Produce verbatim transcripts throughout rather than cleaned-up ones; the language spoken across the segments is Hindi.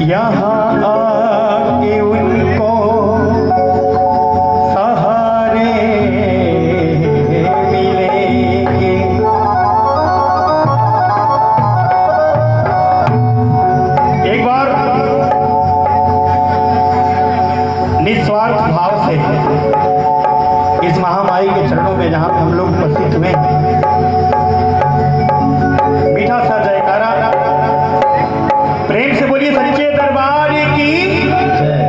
यहाँ आके उनको सहारे मिलेंगे। एक बार निस्वार्थ भाव से इस महामाई के चरणों में जहां पे हम लोग उपस्थित हुए, मीठा सा जयकारा प्रेम से बोलिए सच्चे दरबार की जय।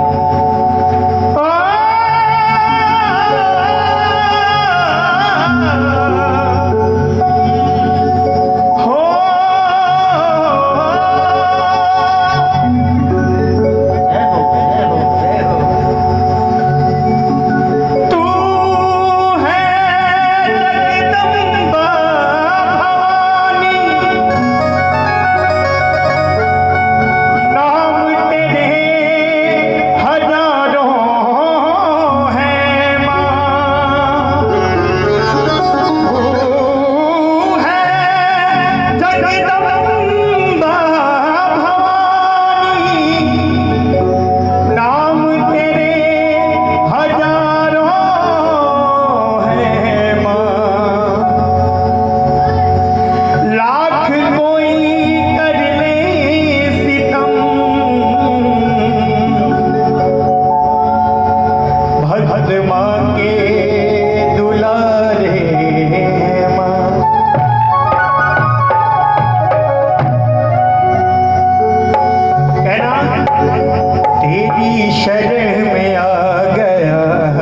शरण में आ गया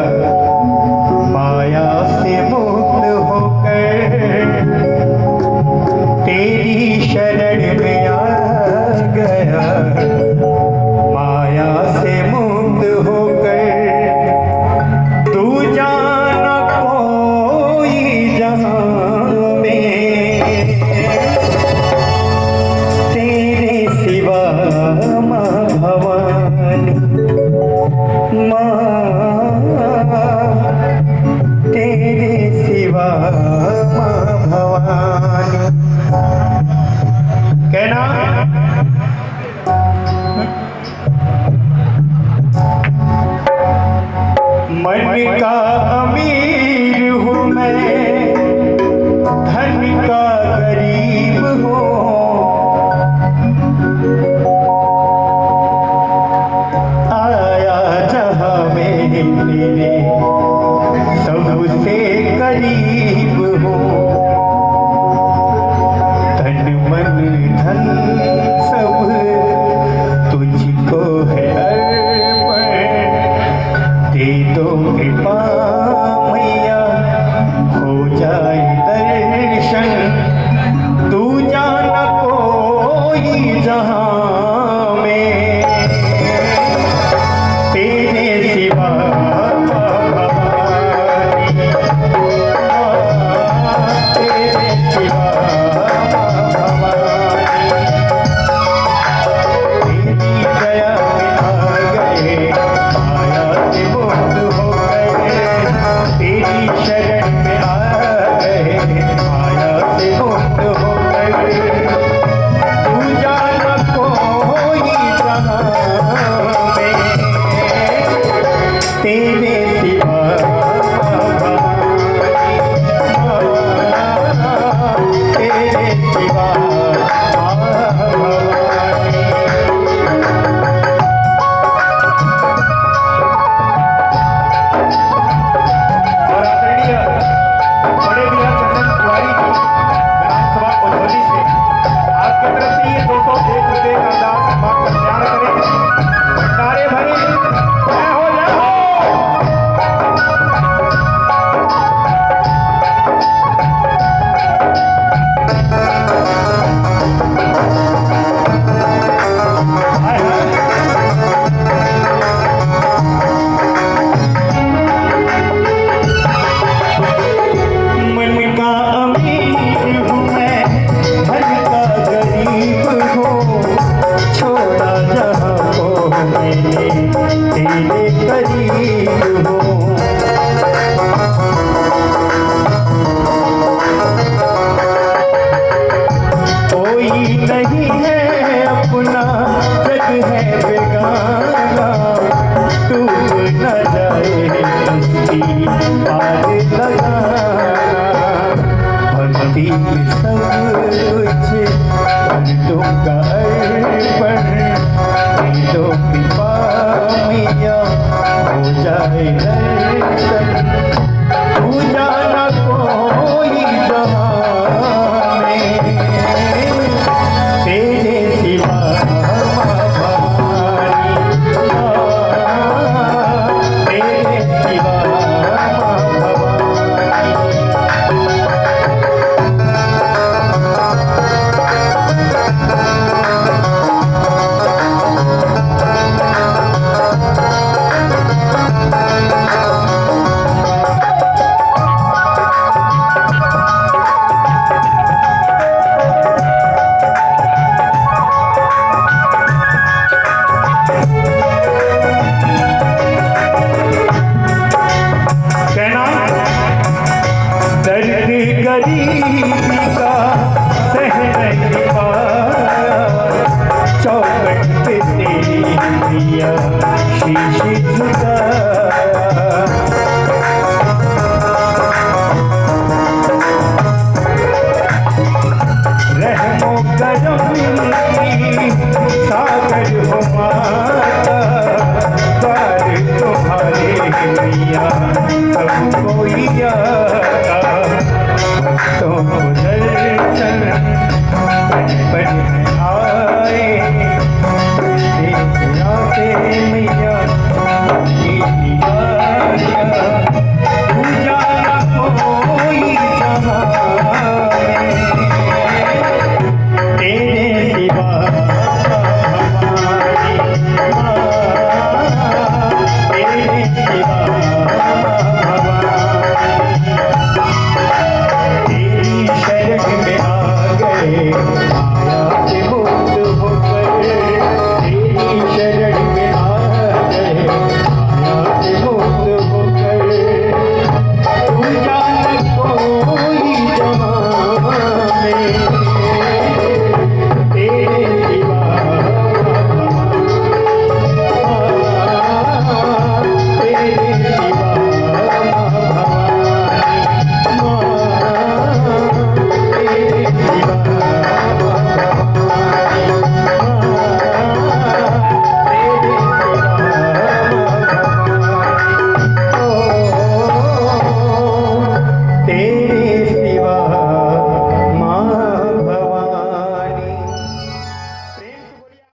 माया से मुक्त होकर, तेरी शरण में आ गया माया से मुक्त होकर। तू जाना कोई जहां में तेरे सिवा माँ भवानी, माँ तेरे सिवा माँ भवानी। कहना मन का अमीर हूँ मैं, धन का गरीब हूँ, मेरे सबसे करीब हो। तन मन धन सब तुझको है अर्पण, दे दो कृपा बेगाना डूब न जाए कश्ती पार लगाना। भक्ति में सब कुछ कर दूंगा अर्पण, दो कृपा मैया हो जाए दर्शन। पूजा न कोई जहाँ में तेरे सिवा भवानी, तेरे सिवा गरीबी का सह नहीं पाया, चौखट पे तेरी मैया शीश झुकाया।